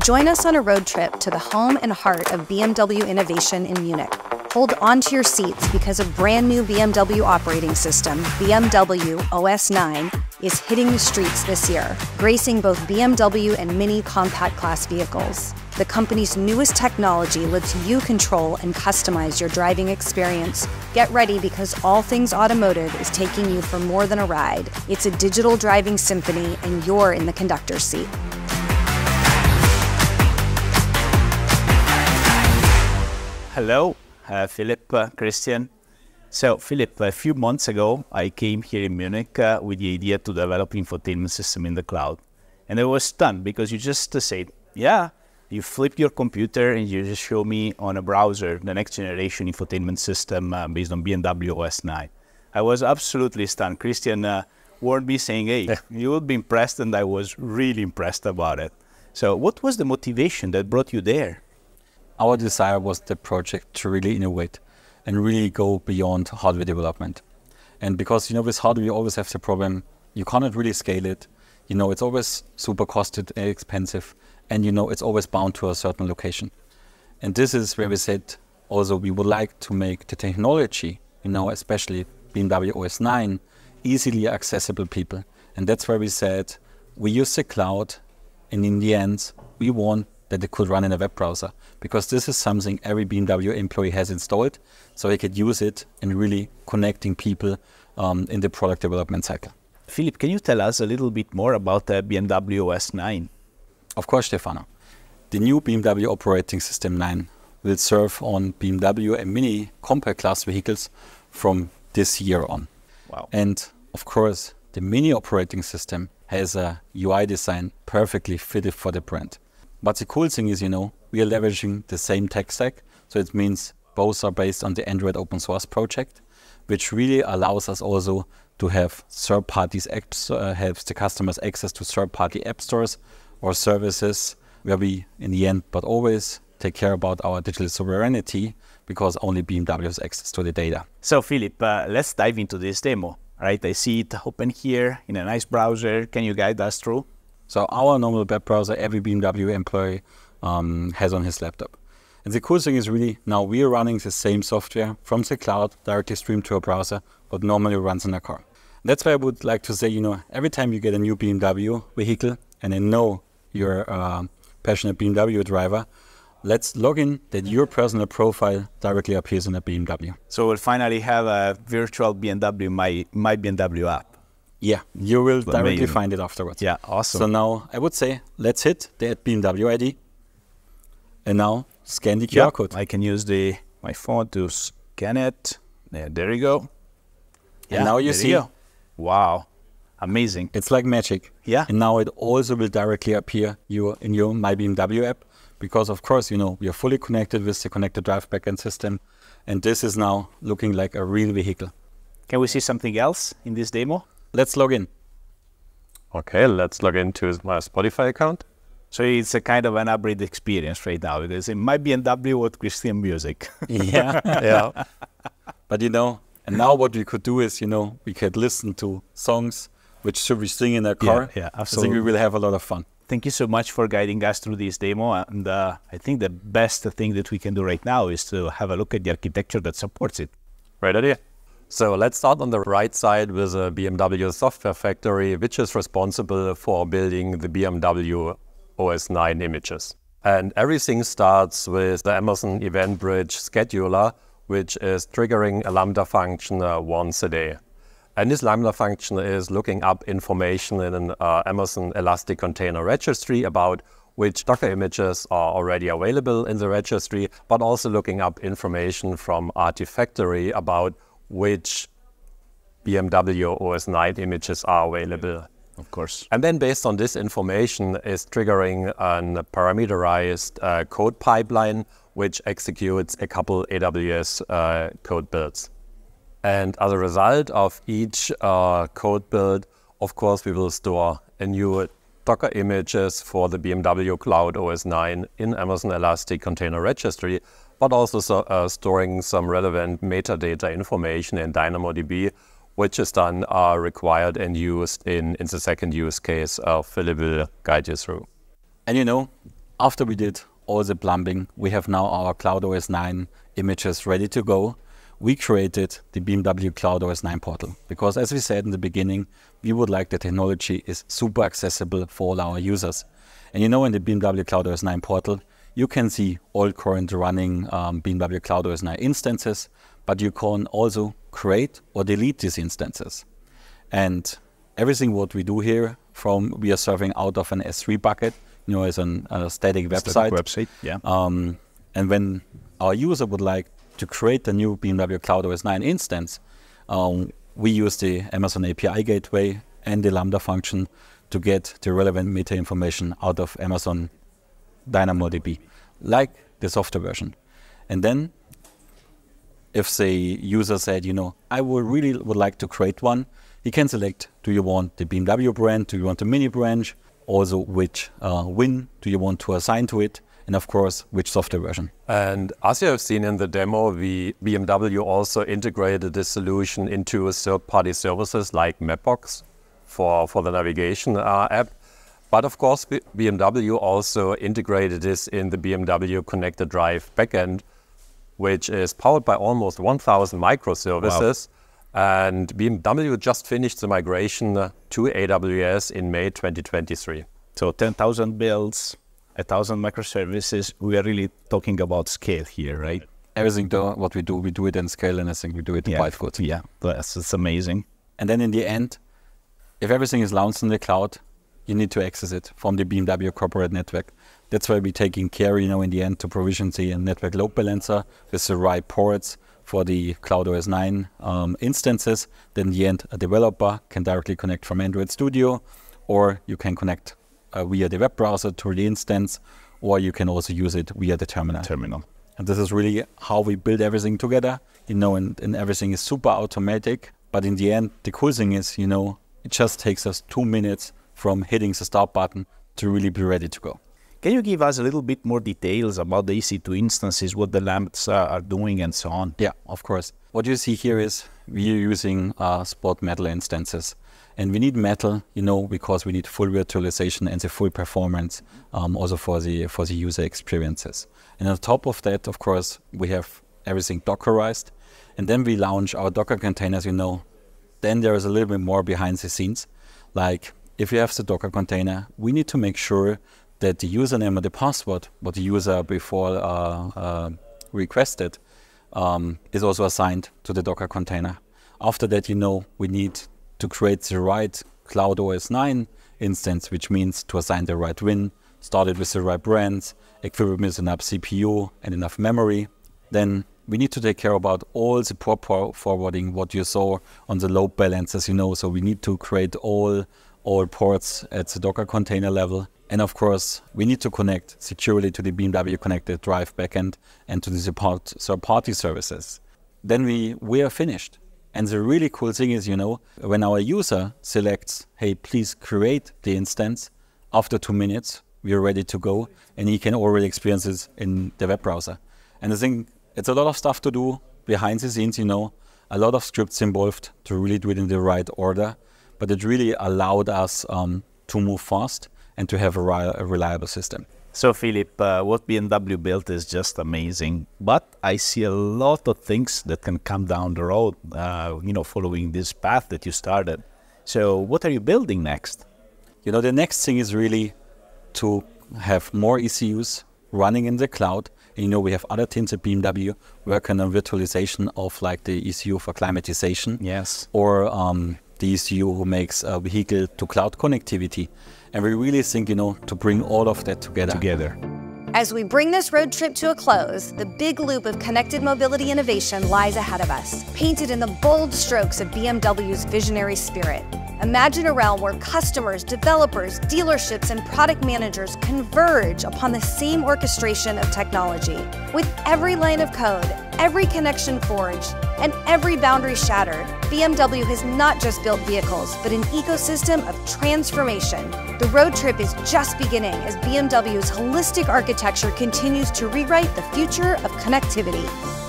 Join us on a road trip to the home and heart of BMW innovation in Munich. Hold on to your seats because a brand new BMW operating system, BMW OS 9, is hitting the streets this year, gracing both BMW and Mini compact class vehicles. The company's newest technology lets you control and customize your driving experience. Get ready because all things automotive is taking you for more than a ride. It's a digital driving symphony and you're in the conductor's seat. Hello, Philip, Christian. So, Philip, a few months ago, I came here in Munich with the idea to develop infotainment system in the cloud. And I was stunned because you just said, yeah, you flip your computer and you just show me on a browser the next generation infotainment system based on BMW OS 9. I was absolutely stunned. Christian warned me saying, hey, you will be impressed, and I was really impressed about it. So what was the motivation that brought you there? Our desire was the project to really innovate and really go beyond hardware development. And because, with hardware, you always have the problem, you cannot really scale it. It's always super costed and expensive. And, it's always bound to a certain location. And this is where we said also we would like to make the technology, especially BMW OS 9, easily accessible people. And that's where we said we use the cloud, and in the end, we want that it could run in a web browser, because this is something every BMW employee has installed, so they could use it in really connecting people in the product development cycle. Philip, can you tell us a little bit more about the BMW OS 9? Of course, Stefano. The new BMW Operating System 9 will serve on BMW and Mini compact class vehicles from this year on. Wow. And of course, the Mini operating system has a UI design perfectly fitted for the brand. But the cool thing is, we are leveraging the same tech stack. So it means both are based on the Android open source project, which really allows us also to have third-party apps, have the customers access to third-party app stores or services where we, in the end, but always take care about our digital sovereignty, because only BMW has access to the data. So, Philip, let's dive into this demo. Right, I see it open here in a nice browser. Can you guide us through? So our normal web browser, every BMW employee has on his laptop. And the cool thing is really now we are running the same software from the cloud directly streamed to a browser, but normally runs in a car. That's why I would like to say, every time you get a new BMW vehicle, and I know you're a passionate BMW driver, let's log in that your personal profile directly appears in a BMW. So we'll finally have a virtual BMW, my BMW app. Yeah, you will directly find it afterwards. Yeah, awesome. So now I would say, let's hit the BMW ID. And now scan the QR code. I can use my phone to scan it. There you go. And now you see. Wow, amazing. It's like magic. Yeah. And now it also will directly appear in your My BMW app. Because of course, we are fully connected with the connected drive backend system. And this is now looking like a real vehicle. Can we see something else in this demo? Let's log in. Okay, let's log into my Spotify account. So it's a kind of an hybrid experience right now, because in my BMW with Christian music. Yeah. Yeah. But and now what we could do is, we could listen to songs which we sing in a car. Yeah, absolutely. I think we will have a lot of fun. Thank you so much for guiding us through this demo. And I think the best thing that we can do right now is to have a look at the architecture that supports it. Great idea. So let's start on the right side with a BMW software factory, which is responsible for building the BMW OS 9 images. And everything starts with the Amazon Event Bridge scheduler, which is triggering a Lambda function once a day. And this Lambda function is looking up information in an Amazon Elastic Container Registry about which Docker images are already available in the registry, but also looking up information from Artifactory about which BMW OS 9 images are available. Of course. And then based on this information is triggering a parameterized code pipeline, which executes a couple AWS code builds. And as a result of each code build, of course, we will store a new Docker images for the BMW Cloud OS 9 in Amazon Elastic Container Registry, but also storing some relevant metadata information in DynamoDB, which is then required and used in the second use case Philip will guide you through. And After we did all the plumbing, we have now our Cloud OS 9 images ready to go. We created the BMW Cloud OS 9 portal because, as we said in the beginning, we would like the technology is super accessible for all our users. And you know, in the BMW Cloud OS 9 portal, you can see all current running BMW Cloud OS 9 instances, but you can also create or delete these instances. And everything what we do here, we are serving out of an S3 bucket, you know, as a static website. Yeah. And when our user would like to create a new BMW Cloud OS 9 instance, we use the Amazon API gateway and the Lambda function to get the relevant meta information out of Amazon DynamoDB, like the software version. And then, if the user said, you know, I would like to create one, he can select, do you want the BMW brand, do you want the Mini branch, also which WIN do you want to assign to it, and of course, which software version. And as you have seen in the demo, BMW also integrated this solution into third-party services like Mapbox for the navigation app. But of course, BMW also integrated this in the BMW Connected Drive backend, which is powered by almost 1,000 microservices. Wow. And BMW just finished the migration to AWS in May 2023. So 10,000 builds, 1,000 microservices. We are really talking about scale here, right? Everything what we do it in scale, and I think we do it quite good. Yeah, that's amazing. And then in the end, if everything is launched in the cloud, you need to access it from the BMW corporate network. That's why we're taking care, you know, in the end to provision the network load balancer with the right ports for the Cloud OS 9 instances. Then in the end, a developer can directly connect from Android Studio, or you can connect via the web browser to the instance, or you can also use it via the terminal. And this is really how we build everything together, you know, and everything is super automatic. But in the end, the cool thing is, you know, it just takes us 2 minutes from hitting the start button to really be ready to go. Can you give us a little bit more details about the EC2 instances, what the lamps are doing and so on? Yeah, of course. What you see here is we are using spot metal instances. And we need metal, you know, because we need full virtualization and the full performance also for the user experiences. And on top of that, of course, we have everything Dockerized. And then we launch our Docker containers, you know. Then there is a little bit more behind the scenes. Like if you have the Docker container, we need to make sure that the username or the password, what the user before requested, is also assigned to the Docker container. After that, you know, we need to create the right Cloud OS 9 instance, which means to assign the right WIN, start it with the right brands, equip it with enough CPU and enough memory. Then we need to take care about all the port forwarding, what you saw on the load balancers, you know, so we need to create all ports at the Docker container level. And of course, we need to connect securely to the BMW Connected Drive backend and to the third-party services. Then we are finished. And the really cool thing is, you know, when our user selects, hey, please create the instance, after 2 minutes, we are ready to go, and he can already experience this in the web browser. And I think it's a lot of stuff to do behind the scenes, you know, a lot of scripts involved to really do it in the right order, but it really allowed us to move fast and to have a reliable system. So Philip, what BMW built is just amazing, but I see a lot of things that can come down the road, you know, following this path that you started. So what are you building next? You know, the next thing is really to have more ECUs running in the cloud. And, you know, we have other teams at BMW working on virtualization of like the ECU for climatization. Yes. Or the ECU who makes vehicle to cloud connectivity. And we really think, you know, to bring all of that together. As we bring this road trip to a close, the big loop of connected mobility innovation lies ahead of us, painted in the bold strokes of BMW's visionary spirit. Imagine a realm where customers, developers, dealerships, and product managers converge upon the same orchestration of technology. With every line of code, every connection forged, and every boundary shattered, BMW has not just built vehicles, but an ecosystem of transformation. The road trip is just beginning as BMW's holistic architecture continues to rewrite the future of connectivity.